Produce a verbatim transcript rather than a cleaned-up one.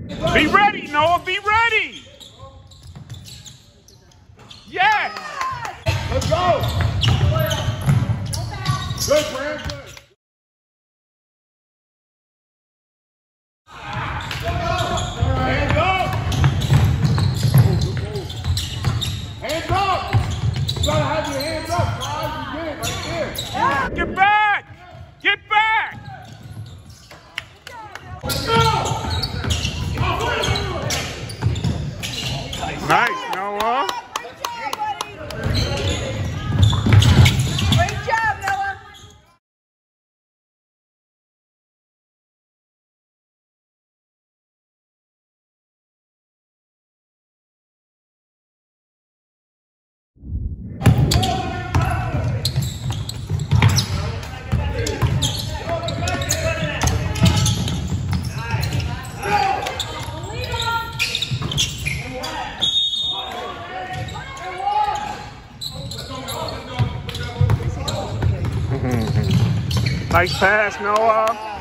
Be ready, Noah, be ready! Yes! Let's go! Good, Brand, good. Hands up! Hands up! You gotta have your hands up, guys. You get it right there. Get back! Get back! Let's go! Nice, Noah. Great job, Noah. Nice pass, Noah.